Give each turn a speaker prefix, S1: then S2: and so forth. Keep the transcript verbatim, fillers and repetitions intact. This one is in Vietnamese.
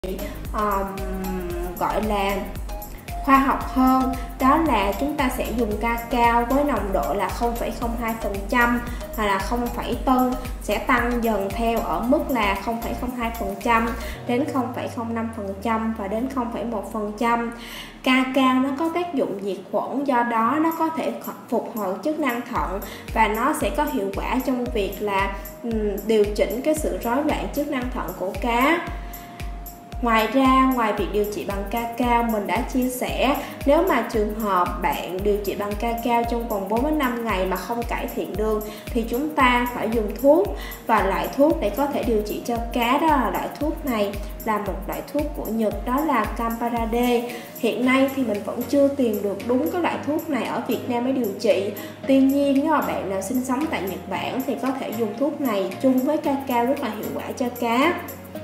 S1: um, gọi là khoa học hơn, đó là chúng ta sẽ dùng ca cao với nồng độ là không phẩy không hai phần trăm hoặc là không phẩy bốn, sẽ tăng dần theo ở mức là không phẩy không hai phần trăm đến không phẩy không năm phần trăm và đến không phẩy một phần trăm. Ca cao nó có tác dụng diệt khuẩn, do đó nó có thể phục hồi chức năng thận và nó sẽ có hiệu quả trong việc là um, điều chỉnh cái sự rối loạn chức năng thận của cá. Ngoài ra, ngoài việc điều trị bằng ca cao, mình đã chia sẻ nếu mà trường hợp bạn điều trị bằng ca cao trong vòng bốn đến năm ngày mà không cải thiện được thì chúng ta phải dùng thuốc, và loại thuốc để có thể điều trị cho cá đó là loại thuốc này là một loại thuốc của Nhật, đó là Camparade. Hiện nay thì mình vẫn chưa tìm được đúng cái loại thuốc này ở Việt Nam để điều trị. Tuy nhiên nếu mà bạn nào sinh sống tại Nhật Bản thì có thể dùng thuốc này chung với ca cao rất là hiệu quả cho cá.